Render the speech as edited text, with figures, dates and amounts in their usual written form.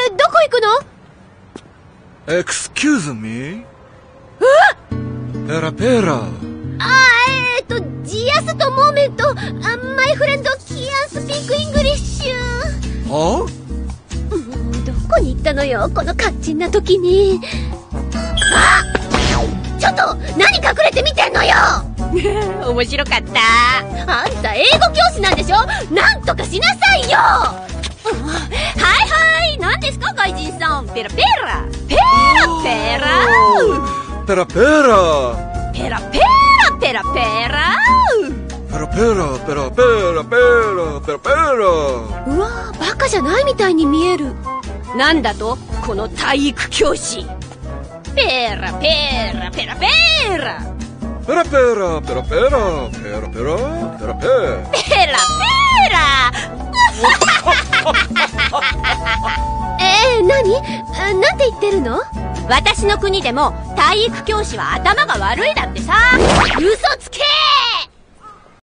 どこ行くの？ Excuse me? ペラペラ。 ジアスとモーメント、マイフレンドキアンスピークイングリッシュ。 はどこに行ったのよ、この肝心な時に。あ！ちょっと何隠れて見てんのよ。 面白かった。 あんた英語教師なんでしょ。なんとかしなさいよ。 はいはい、何ですか外人さん。ペラペラペラペラペラペラペラペラペラペラペラペラペラペラペラペラペラ。 うわー、バカじゃないみたいに見える。 なんだとこの体育教師。ペラペラペラペラペラペラペラペラペラペラペラペラペラペラ何？なんて言ってるの？ 私の国でも体育教師は頭が悪いだってさ。 嘘つけー！